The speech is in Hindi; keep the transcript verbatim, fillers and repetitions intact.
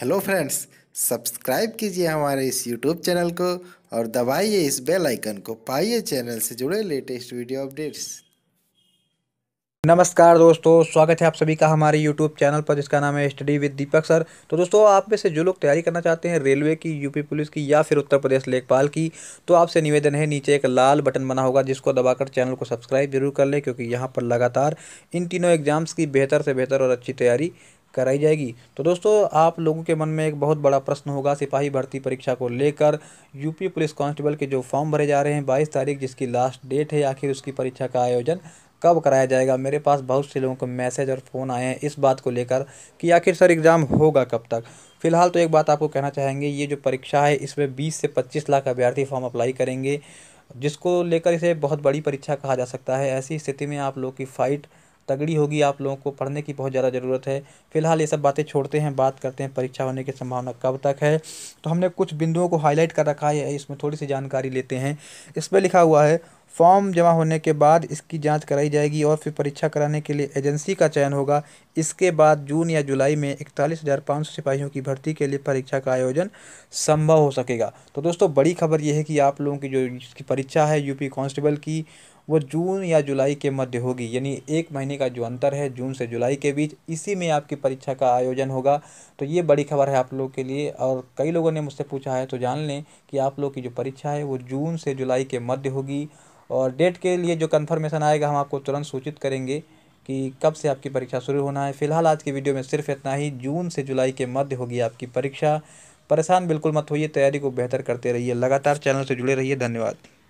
हेलो फ्रेंड्स, सब्सक्राइब कीजिए हमारे इस यूट्यूब चैनल को और दबाइए इस बेल आइकन को। पाइए चैनल से जुड़े लेटेस्ट वीडियो अपडेट्स। नमस्कार दोस्तों, स्वागत है आप सभी का हमारे यूट्यूब चैनल पर जिसका नाम है स्टडी विद दीपक सर। तो दोस्तों, आप में से जो लोग तैयारी करना चाहते हैं रेलवे की, यूपी पुलिस की या फिर उत्तर प्रदेश लेखपाल की, तो आपसे निवेदन है, नीचे एक लाल बटन बना होगा जिसको दबाकर चैनल को सब्सक्राइब जरूर कर लें, क्योंकि यहाँ पर लगातार इन तीनों एग्जाम्स की बेहतर से बेहतर और अच्छी तैयारी कराई जाएगी। तो दोस्तों, आप लोगों के मन में एक बहुत बड़ा प्रश्न होगा सिपाही भर्ती परीक्षा को लेकर। यूपी पुलिस कांस्टेबल के जो फॉर्म भरे जा रहे हैं बाईस तारीख जिसकी लास्ट डेट है, आखिर उसकी परीक्षा का आयोजन कब कराया जाएगा। मेरे पास बहुत से लोगों को मैसेज और फ़ोन आए हैं इस बात को लेकर कि आखिर सर एग्ज़ाम होगा कब तक। फ़िलहाल तो एक बात आपको कहना चाहेंगे, ये जो परीक्षा है इसमें बीस से पच्चीस लाख अभ्यर्थी फॉर्म अप्लाई करेंगे, जिसको लेकर इसे बहुत बड़ी परीक्षा कहा जा सकता है। ऐसी स्थिति में आप लोग की फ़ाइट तगड़ी होगी, आप लोगों को पढ़ने की बहुत ज़्यादा ज़रूरत है। फिलहाल ये सब बातें छोड़ते हैं, बात करते हैं परीक्षा होने की संभावना कब तक है। तो हमने कुछ बिंदुओं को हाईलाइट कर रखा है, इसमें थोड़ी सी जानकारी लेते हैं। इसमें लिखा हुआ है, फॉर्म जमा होने के बाद इसकी जांच कराई जाएगी और फिर परीक्षा कराने के लिए एजेंसी का चयन होगा। इसके बाद जून या जुलाई में इकतालीस हज़ार पाँच सौ सिपाहियों की भर्ती के लिए परीक्षा का आयोजन संभव हो सकेगा। तो दोस्तों, बड़ी खबर यह है कि आप लोगों की जो इसकी परीक्षा है यूपी कांस्टेबल की, वो जून या जुलाई के मध्य होगी, यानी एक महीने का जो अंतर है जून से जुलाई के बीच, इसी में आपकी परीक्षा का आयोजन होगा। तो ये बड़ी खबर है आप लोगों के लिए। और कई लोगों ने मुझसे पूछा है, तो जान लें कि आप लोग की जो परीक्षा है वो जून से जुलाई के मध्य होगी। और डेट के लिए जो कन्फर्मेशन आएगा हम आपको तुरंत सूचित करेंगे कि कब से आपकी परीक्षा शुरू होना है। फिलहाल आज की वीडियो में सिर्फ इतना ही। जून से जुलाई के मध्य होगी आपकी परीक्षा। परेशान बिल्कुल मत होइए, तैयारी को बेहतर करते रहिए, लगातार चैनल से जुड़े रहिए। धन्यवाद।